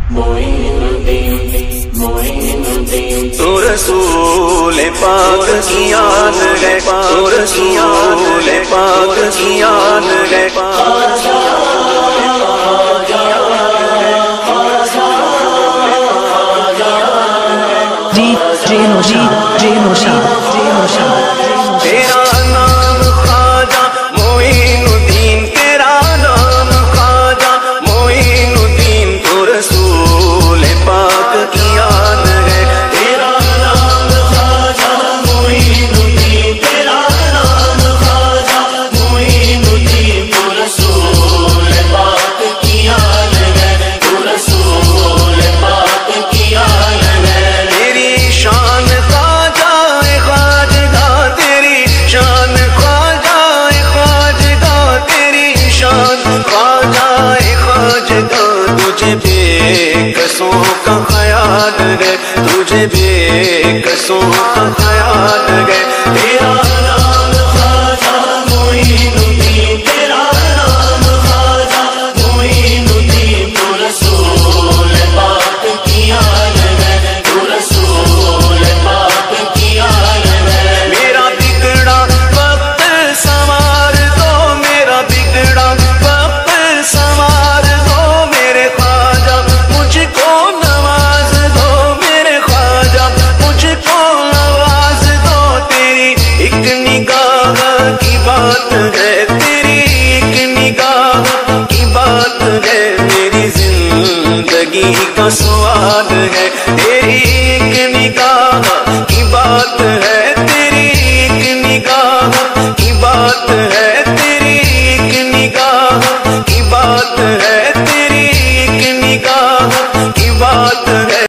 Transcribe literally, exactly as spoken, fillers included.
تو رسول پاک کی آن ہے، تو رسول پاک کی آن ہے۔ جی جی نوشا جی نوشا جی نوشا تیرا نام خواجہ معین الدین، تیرا نام خواجہ معین الدین، تو رسول پاک کی آن ہے۔ تیرا نام خواجہ معین الدین، تیرا نام خواجہ معین الدین، تو رسول پاک کی آن ہے، تو رسول پاک کی آن ہے۔ تیری شان خواجہ خواجہ، تیری شان خواجہ خواجہ، تیری شان خواجہ خواجہ، تجھے بے کسوں کا خیال ہے، تجھے بے کسوں کا خیال ہے۔ تیرا نام خواجہ معین الدین، تیرا نام خواجہ معین الدین، تو رسول پاک کی آن ہے، تو رسول پاک کی آن ہے۔ میرا بگڑا وقت سنوار دو، میرا بگڑا وقت سنوار دو، میرے خواجہ مجھ کو نواز دو، میرے خواجہ مجھ کو نواز دو۔ تیری ایک نگاہ کی بات ہے، تیری ایک نگاہ کی بات ہے، میری زندگی کا سوال ہے۔ تیری ایک نگاہ کی بات ہے، تیری ایک نگاہ کی بات ہے، تیری ایک نگاہ کی بات ہے، تیری ایک نگاہ کی بات